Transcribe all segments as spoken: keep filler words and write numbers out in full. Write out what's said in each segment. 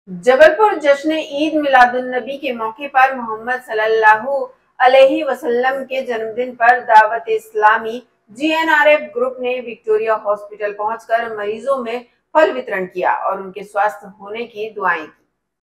जबलपुर जश्न ईद मिलादुन्नबी के मौके पर मोहम्मद सल्लल्लाहु अलैहि वसल्लम के जन्मदिन पर दावत इस्लामी जीएनआरएफ ग्रुप ने विक्टोरिया हॉस्पिटल पहुंचकर मरीजों में फल वितरण किया और उनके स्वस्थ होने की दुआएं की।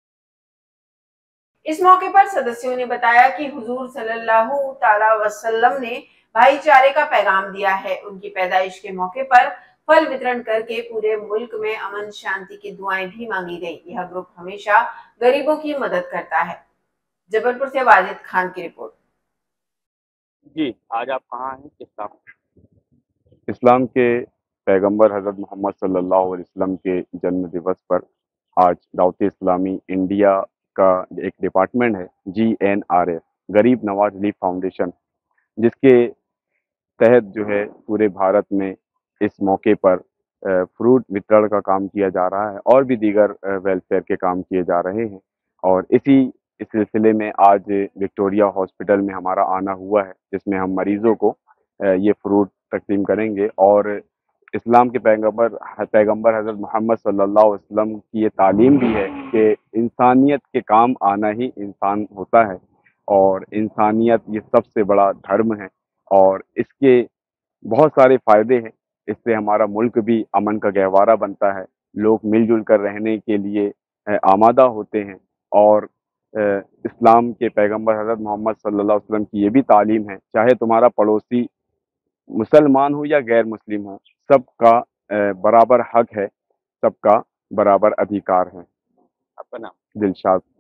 इस मौके पर सदस्यों ने बताया कि हुजूर सल्लल्लाहु ताला वसल्लम ने भाईचारे का पैगाम दिया है। उनकी पैदाइश के मौके पर फल वितरण करके पूरे मुल्क में अमन शांति की दुआएं भी मांगी गई। यह ग्रुप हमेशा गरीबों की मदद करता है। जबलपुर से वाजिद खान की रिपोर्ट। जी, आज आप कहाँ हैं? किस काम? इस्लाम के पैगंबर हज़रत मोहम्मद सल्लल्लाहु अलैहि वसल्लम के जन्म दिवस पर आज दावत इस्लामी इंडिया का एक डिपार्टमेंट है, जी एन आर एफ, गरीब नवाज रिलीफ फाउंडेशन, जिसके तहत जो है पूरे भारत में इस मौके पर अ, फ्रूट वितरण का काम किया जा रहा है और भी दीगर अ, वेलफेयर के काम किए जा रहे हैं। और इसी इस सिलसिले में आज विक्टोरिया हॉस्पिटल में हमारा आना हुआ है, जिसमें हम मरीज़ों को अ, ये फ्रूट तक़सीम करेंगे। और इस्लाम के पैगंबर ह पैगंबर हज़रत मोहम्मद सल्लल्लाहु अलैहि वसल्लम की ये तालीम भी है कि इंसानियत के काम आना ही इंसान होता है और इंसानियत ये सबसे बड़ा धर्म है और इसके बहुत सारे फ़ायदे हैं। इससे हमारा मुल्क भी अमन का गहवारा बनता है, लोग मिल-जुल कर रहने के लिए अ, आमादा होते हैं और अ, इस्लाम के पैगंबर हज़रत मोहम्मद सल्लल्लाहु अलैहि वसल्लम की ये भी तालीम है, चाहे तुम्हारा पड़ोसी मुसलमान हो या गैर मुस्लिम हो, सबका अ, बराबर हक है, सबका बराबर अधिकार है। आपका नाम? दिलशाद।